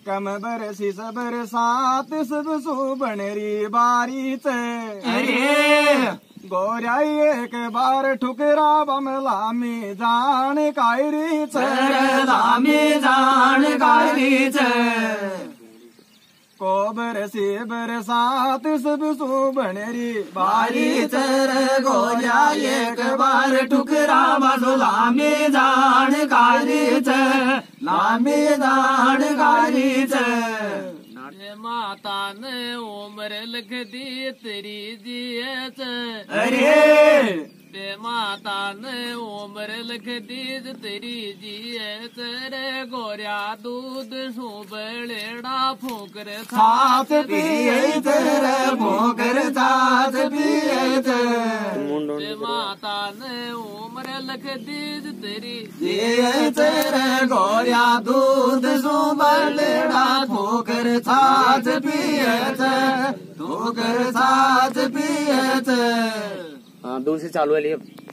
कम बरसी बरसात सब सुबणरी बारी चे अरे गोरिया एक बार ठुकरा बमला में जान कायरी चे लामी जान कायरी चे को बरसी बरसात सब सुबणरी बारी चर गोरिया एक बार ठुकरा बसो लामी जान कायरी चे लामी जान कायरी चे माता ने उम्र लिख दी तेरी जियत अरे ते माता ने उम्र लिख दी तेरी जियत रे गोरिया दूध सुबलेड़ा फूकर छाछ पिए तेरे भोकर छाछ पिए ते माता ने उम्र लिख दी तेरी जिए तेरे गोरिया दूध सुबलेड़ा भोकर छाछ पिए भोकर छाछ पिए। हाँ दूर से चालू है लिए।